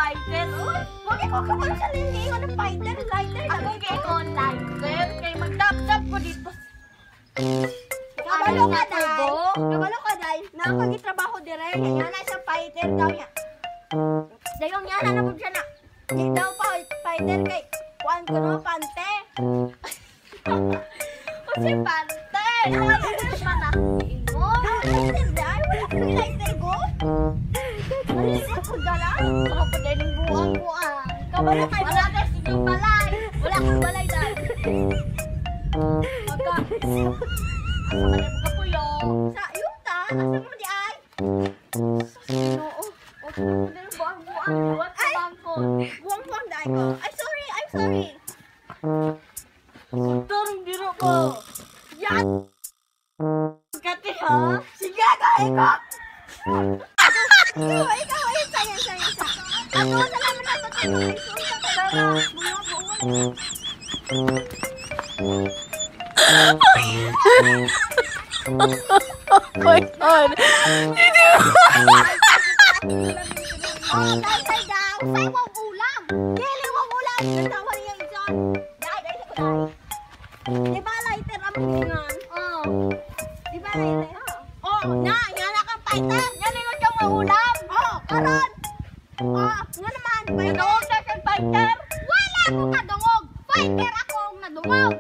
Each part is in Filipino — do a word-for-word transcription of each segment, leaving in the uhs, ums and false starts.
fighter. Huwag ko kaman sa lilingon ng fighter, lighter. Ako kay ko lighter. Kay magdap-dap ko dito. Kabalo ka, Day. Kabalo ka, Day. Nakapag-itrabaho dire. Kaya na siya fighter daw niya. Dayong niya na nabog siya na. Di daw pa fighter kay kuan ko no, pante. O si pante. Ay, ano siya na? Mo. Lighter, Day. Wala ko ni lighter ko. Ay, ako dala. Ako pa din yung buwang ko ah. Kabalo kay wala ka sinyong balay. Wala kang balay, Day. Magka. Asa man yung kapuyo? Sa yuta? Asa mo di ay? Oo. O, dahil buwang-buwang. Buwang sa bangko. Buwang-buwang dahil ko. Ay, sorry. I'm sorry. Turong biro ko. Yan! Kati ha? Sige, kahit ko! Ikaw, ikaw, ayun, sayang, sayang, sayang. Ako, salamat na ito. Ay, sorry ka talaga. Buwang-buwang. Oh my God! Did you? Oh, dahil tayo daw. Sa'yo wang ulam. Dili wang ulam. Natawa niya isan. Dahil, dahil ko dahil. Di ba lighter ang pingan? Oo. Di ba lighter? Oo. Na, yan na kang fighter. Yan lingon kang wang ulam. Oo, karon. Oo, nga naman. Nadungog na kang fighter. Wala ko kadungog. Fighter ako ang nadungog.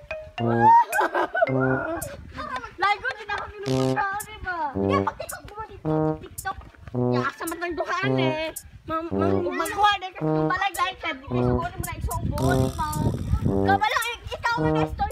Lago din ako pinupunta, di ba? Kaya pag-tiktok mo dito, tiktok. Kaya asa man lang duhaan eh. Magkuha na kasi kung balag lighter, di kayo siguro mo na isang buwan, di ba? Kabalang ikaw na nesto